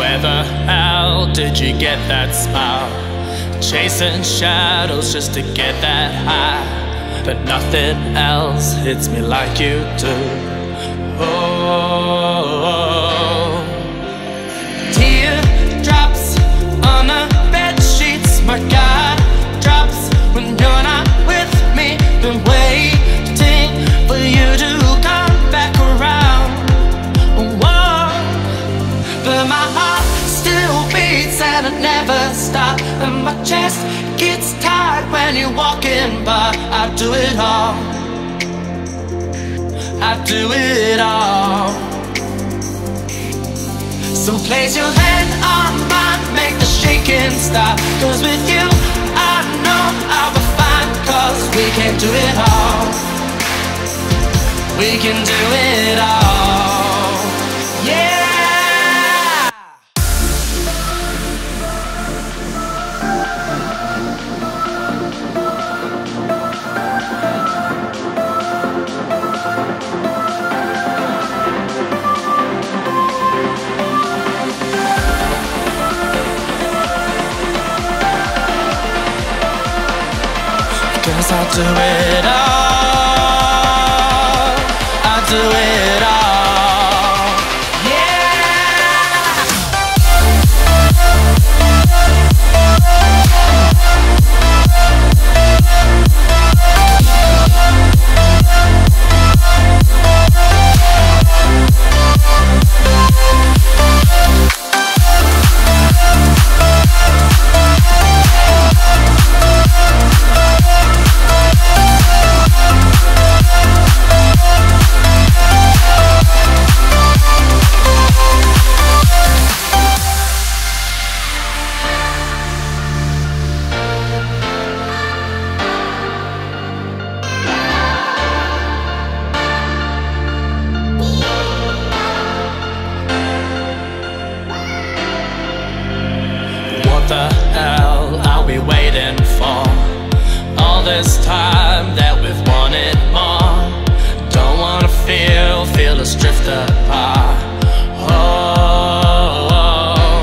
Where the hell did you get that smile? Chasing shadows just to get that high, but nothing else hits me like you do. Oh, teardrops on the bed sheets, my God, drops when you're not with me. Been waiting for you to come back around. Whoa, but my heart still beats and it never stops, and my chest gets tired when you're walking by. I do it all, I do it all. So place your hand on mine, make the shaking stop. Cause with you I know I'll be fine. Cause we can do it all, we can do it all. Yeah. Cause I'll do it all, I'll do it all. What the hell are we waiting for? All this time that we've wanted more. Don't wanna feel us drift apart. Oh,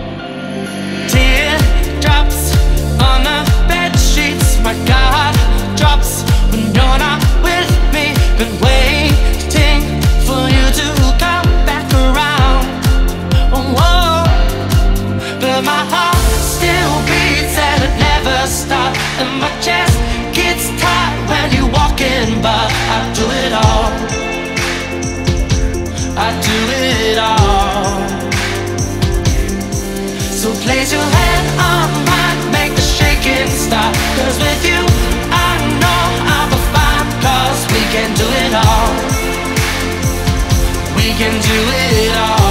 teardrops on the bed sheets, my God, drops when you're not with me. Been waiting for you to come back around. Whoa, but my heart still beats and it never stops, and my chest gets tight when you're walking by. I do it all, I do it all. So place your hand on mine, make the shaking stop. Cause with you I know I'll be fine. Cause we can do it all, we can do it all.